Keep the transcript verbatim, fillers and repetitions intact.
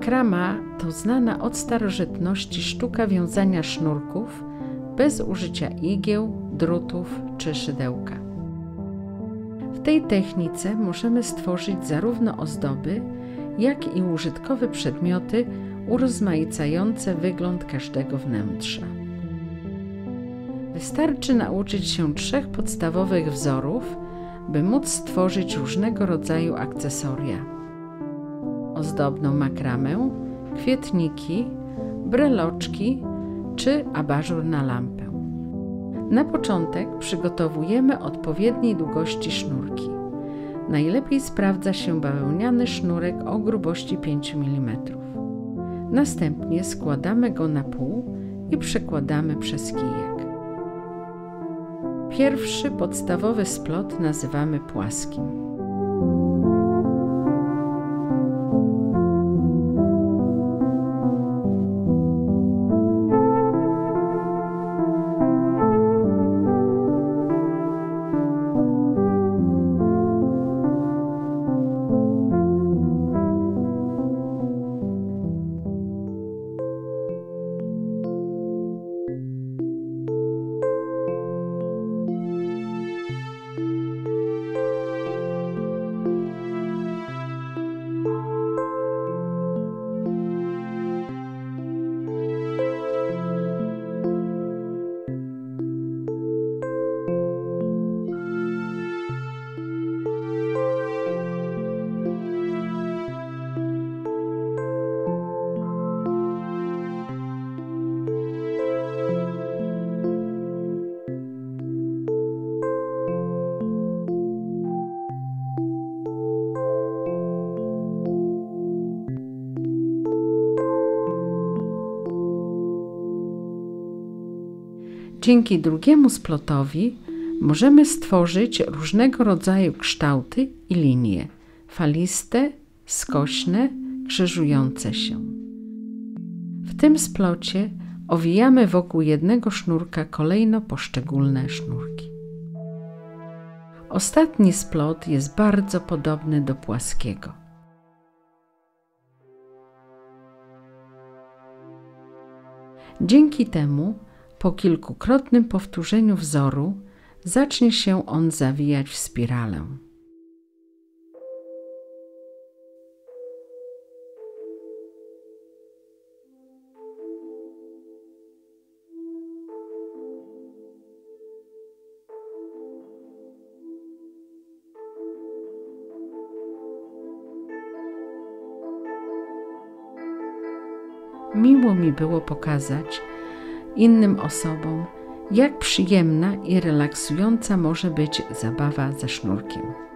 Makrama to znana od starożytności sztuka wiązania sznurków bez użycia igieł, drutów czy szydełka. W tej technice możemy stworzyć zarówno ozdoby, jak i użytkowe przedmioty urozmaicające wygląd każdego wnętrza. Wystarczy nauczyć się trzech podstawowych wzorów, by móc stworzyć różnego rodzaju akcesoria: ozdobną makramę, kwietniki, breloczki czy abażur na lampę. Na początek przygotowujemy odpowiedniej długości sznurki. Najlepiej sprawdza się bawełniany sznurek o grubości pięć milimetrów. Następnie składamy go na pół i przekładamy przez kijek. Pierwszy podstawowy splot nazywamy płaskim. Dzięki drugiemu splotowi możemy stworzyć różnego rodzaju kształty i linie: faliste, skośne, krzyżujące się. W tym splocie owijamy wokół jednego sznurka kolejno poszczególne sznurki. Ostatni splot jest bardzo podobny do płaskiego. Dzięki temu po kilkukrotnym powtórzeniu wzoru zacznie się on zawijać w spiralę. Miło mi było pokazać innym osobom, jak przyjemna i relaksująca może być zabawa ze sznurkiem.